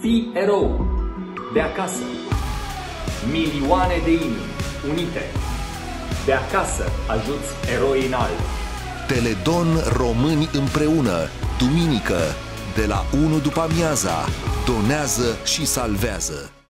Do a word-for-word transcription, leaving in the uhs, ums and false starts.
Fii erou de acasă. Milioane de inimi unite. De acasă ajuți eroi înalți. Teledon Români împreună, duminică, de la unu după amiaza, donează și salvează.